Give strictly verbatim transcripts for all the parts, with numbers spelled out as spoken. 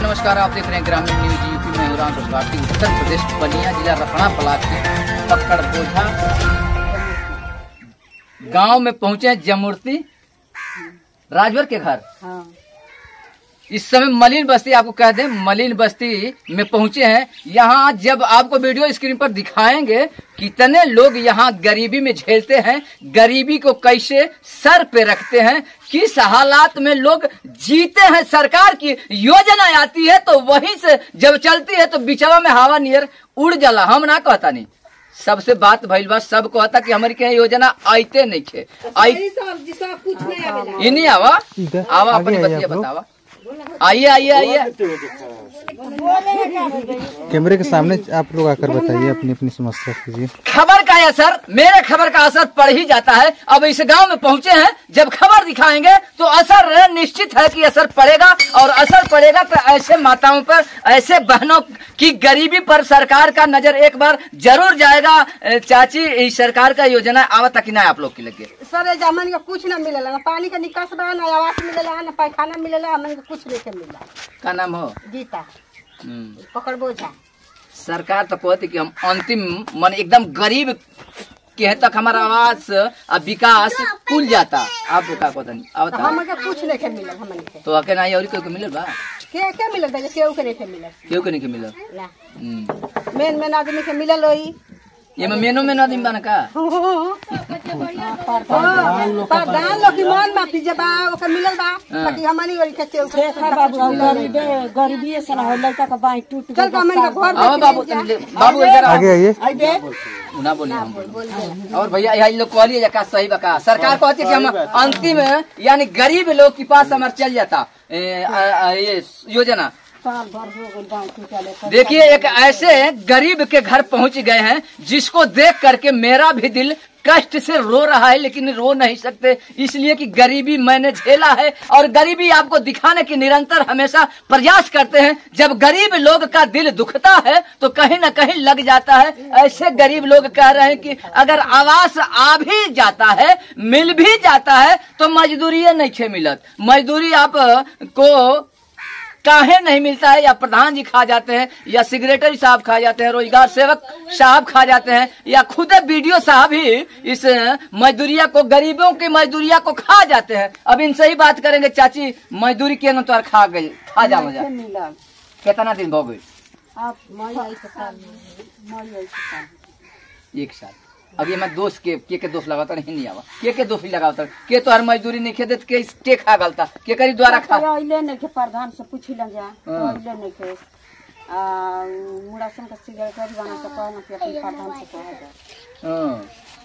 नमस्कार, आप देख रहे हैं ग्रामीण न्यूज यूपी में। उड़ान भारती उत्तर प्रदेश बलिया जिला रखना ब्लॉक के पकड़ बोझा गांव में पहुंचे जमुर्ती राजवर के घर। हाँ। इस समय मलिन बस्ती, आपको कह दें मलिन बस्ती में पहुंचे हैं। यहाँ जब आपको वीडियो स्क्रीन पर दिखाएंगे कितने लोग यहाँ गरीबी में झेलते हैं, गरीबी को कैसे सर पे रखते हैं, किस हालात में लोग जीते हैं। सरकार की योजना आती है तो वहीं से जब चलती है तो बिचवा में हवा नियर उड़ जाला। हम ना कहता नहीं, सबसे बात भइल बा, सब कहता कि हमारी क्या योजना आते नहीं थे। इन्हीं आवा आवा अपनी बतिया बतावा। आइए आइए आइए, कैमरे के सामने आप लोग आकर बताइए, अपनी अपनी समस्या कीजिए। खबर का असर, मेरे खबर का असर पड़ ही जाता है। अब इस गांव में पहुंचे हैं, जब खबर दिखाएंगे तो असर निश्चित है कि असर पड़ेगा। और असर पड़ेगा तो ऐसे माताओं पर, ऐसे बहनों की गरीबी पर सरकार का नजर एक बार जरूर जाएगा। चाची, इस सरकार का योजना आवत कि ना आप लोग की लगे? सर जमन का कुछ ना मिलेला, ना पानी का निकास बा, ना आवास मिलेला, ना पैखाना मिलेला, हमन कुछ नहीं मिला। का नाम हो? गीता पकड़ बोझा। सरकार तो कहती कि हम अंतिम मन एकदम गरीब के तक हमारा आवास और विकास खुल जाता। आपको क्या पता नहीं आवता? हमके कुछ नहीं मिलल, हमन के तो अके ना और कोई मिलल बा? के के मिलल बा? केहू के नहीं मिलल, केहू के नहीं मिलल ना। मेन मेन आदमी के मिलल होई। ये में मेनो में आदमी बना का प्रधान लोग की मन माफी जबा ओके मिलल बा, बाकी हमनी गरी के केहू के बाबू गरीब गरीबी से ना लड़का का बाई टूट गई। चल हमन का घर आओ बाबू, बाबू इधर आगे आइए। ना बोलिए, हम बोल। और भैया यही लोग कहलिए जका सही बका। सरकार कहती कि हम अंतिम यानी गरीब लोग के पास हमारे चल जाता ये योजना। देखिए, एक ऐसे गरीब के घर पहुंच गए हैं जिसको देख करके मेरा भी दिल कष्ट से रो रहा है, लेकिन रो नहीं सकते इसलिए कि गरीबी मैंने झेला है। और गरीबी आपको दिखाने की निरंतर हमेशा प्रयास करते हैं। जब गरीब लोग का दिल दुखता है तो कहीं ना कहीं लग जाता है। ऐसे गरीब लोग कह रहे हैं कि अगर आवास आ भी जाता है, मिल भी जाता है तो मजदूरी नहीं छे मिलत। मजदूरी आप को काहे नहीं मिलता है? या प्रधान जी खा जाते हैं, या सेक्रेटरी साहब खा जाते हैं, रोजगार सेवक साहब खा जाते हैं, या खुद बीडीओ साहब ही इस मजदूरिया को, गरीबों की मजदूरिया को खा जाते हैं। अब इनसे ही बात करेंगे। चाची, मजदूरी के तो खा गई, खा जा मजा कितना दिन हो गई? एक साल। अब ये मैं दोस्त के के, के दोस्त लगाता नहीं नहीं आवा के के दोस्त ही लगाता के तो हर मजदूरी नहीं खेदे के के खा गलता के करी द्वारा खा आइले नहीं के प्रधान से पूछ ल जा तो आइले नहीं के आ मुड़ासन का सिगरेट बना तो कहना कि अपने प्रधान से कह दे। हां,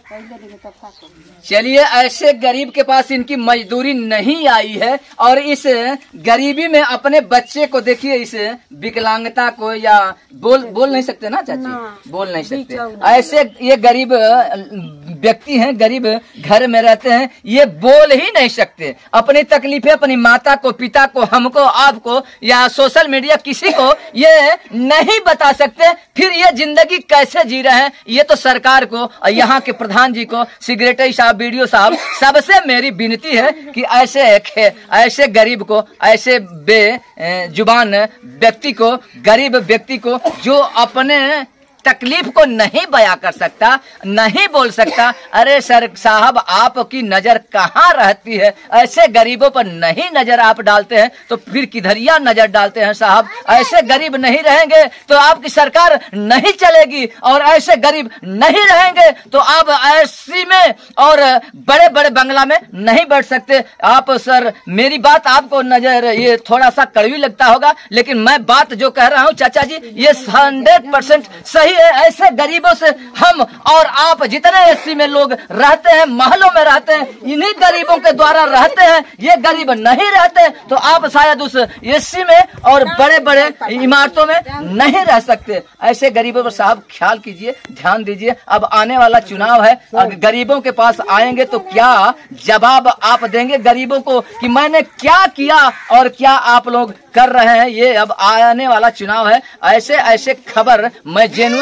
चलिए, ऐसे गरीब के पास इनकी मजदूरी नहीं आई है और इस गरीबी में अपने बच्चे को देखिए, इस विकलांगता को, या बोल बोल नहीं सकते ना चाची, बोल नहीं सकते। ऐसे ये गरीब व्यक्ति हैं, गरीब घर में रहते हैं, ये बोल ही नहीं सकते अपनी तकलीफें अपनी माता को, पिता को, हमको, आपको या सोशल मीडिया किसी को ये नहीं बता सकते। फिर ये जिंदगी कैसे जी रहे हैं? ये तो सरकार को, यहाँ के प्रधान जी को, सेक्रेटरी साहब, बीडीओ साहब, सबसे मेरी विनती है कि ऐसे ऐसे गरीब को, ऐसे बेजुबान व्यक्ति को, गरीब व्यक्ति को जो अपने तकलीफ को नहीं बयां कर सकता, नहीं बोल सकता, अरे सर साहब आपकी नजर कहाँ रहती है? ऐसे गरीबों पर नहीं नजर आप डालते हैं तो फिर किधरिया नजर डालते हैं साहब? ऐसे गरीब नहीं रहेंगे तो आपकी सरकार नहीं चलेगी, और ऐसे गरीब नहीं रहेंगे तो आप ऐसी में और बड़े बड़े बंगला में नहीं बैठ सकते आप। सर, मेरी बात आपको नजर ये थोड़ा सा कड़वी लगता होगा, लेकिन मैं बात जो कह रहा हूँ चाचा जी, ये हंड्रेड परसेंट सही है। ऐसे गरीबों से हम और आप जितने एससी में लोग रहते हैं, महलों में रहते हैं, इन्हीं गरीबों के द्वारा रहते हैं। ये गरीब नहीं रहते तो आप शायद उस एससी में और बड़े बड़े इमारतों में नहीं रह सकते। ऐसे गरीबों पर साहब ख्याल कीजिए, ध्यान दीजिए। अब आने वाला चुनाव है, अगर गरीबों के पास आएंगे तो क्या जवाब आप देंगे गरीबों को कि मैंने क्या किया और क्या आप लोग कर रहे हैं? ये अब आने वाला चुनाव है। ऐसे ऐसे खबर मैं जेन्युइन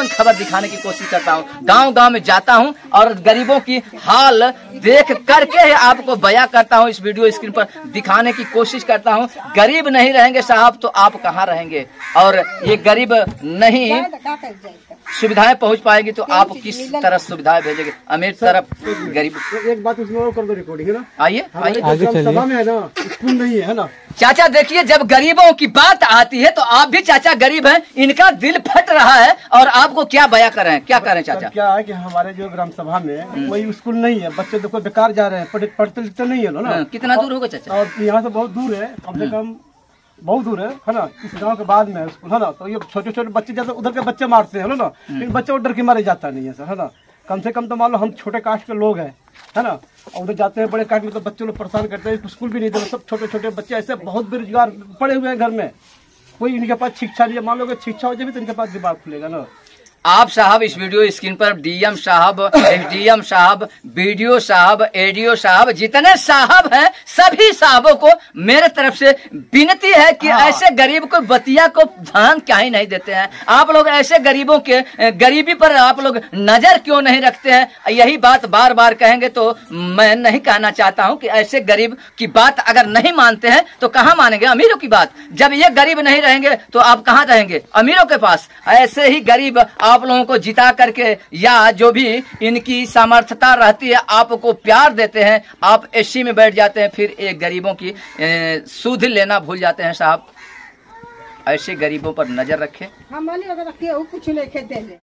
सत्य खबर दिखाने की कोशिश करता हूँ। गांव गांव में जाता हूँ और गरीबों की हाल देख करके आपको बयां करता हूँ, इस वीडियो स्क्रीन पर दिखाने की कोशिश करता हूँ। गरीब नहीं रहेंगे साहब तो आप कहाँ रहेंगे, और ये गरीब नहीं सुविधाएं पहुंच पाएगी तो आप किस तरह सुविधाएं भेजेंगे, अमीर तरफ गरीब। एक बात उसमें और कर दो रिकॉर्डिंग है ना, आइए आइए आगे चलिए। सभा में है ना, स्कूल नहीं है ना। चाचा देखिए, जब गरीबों की बात आती है तो आप भी चाचा गरीब हैं, इनका दिल फट रहा है और आपको क्या बयां कर रहे हैं, क्या करें चाचा? क्या है कि हमारे जो ग्राम सभा में कोई स्कूल नहीं है, बच्चे देखो बेकार जा रहे हैं, पढ़ते पढ़ते लिखते नहीं है ना। कितना दूर होगा चाचा? और यहाँ से बहुत दूर है, कम से कम बहुत दूर है है ना, इस गांव के बाद में है स्कूल है ना। तो ये छोटे छोटे बच्चे जैसे उधर के बच्चे मारते हैं ना, लेकिन बच्चे उधर के मारे जाता नहीं है सर, है ना। कम से कम तो मान लो हम छोटे कास्ट के लोग हैं, है ना, और उधर जाते हैं बड़े कास्ट में तो बच्चे लोग परेशान करते हैं, स्कूल भी नहीं देते, सब छोटे छोटे बच्चे ऐसे बहुत बेरोजगार पड़े हुए हैं घर में, कोई इनके पास शिक्षा नहीं है। मान लो कि शिक्षा हो जाए तो इनके पास दिमाग खुलेगा ना। आप साहब इस वीडियो स्क्रीन पर डीएम साहब, एसडीएम साहब, बीडीओ साहब, एडीओ साहब, जितने साहब हैं सभी साहबों को मेरे तरफ से विनती है कि हाँ। ऐसे गरीब को बतिया को ध्यान क्या ही नहीं देते हैं आप लोग, ऐसे गरीबों के गरीबी पर आप लोग नजर क्यों नहीं रखते हैं? यही बात बार बार कहेंगे तो मैं नहीं कहना चाहता हूं कि ऐसे गरीब की बात अगर नहीं मानते हैं तो कहां मानेंगे अमीरों की बात? जब ये गरीब नहीं रहेंगे तो आप कहां रहेंगे? अमीरों के पास। ऐसे ही गरीब आप लोगों को जिता करके या जो भी इनकी सामर्थ्यता रहती है आपको प्यार देते हैं, आप एसी में बैठ जाते हैं, फिर एक गरीबों की सुध लेना भूल जाते हैं। साहब ऐसे गरीबों पर नजर रखें। हम कुछ लेके दे